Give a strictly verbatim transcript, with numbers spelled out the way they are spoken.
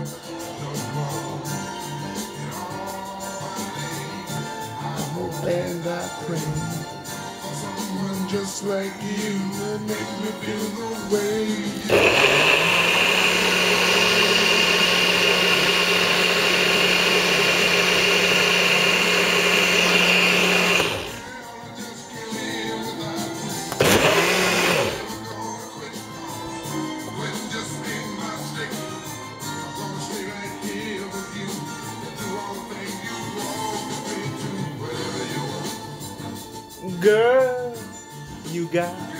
I hope and I pray for someone just like you to make me feel the way you do. Girl, you got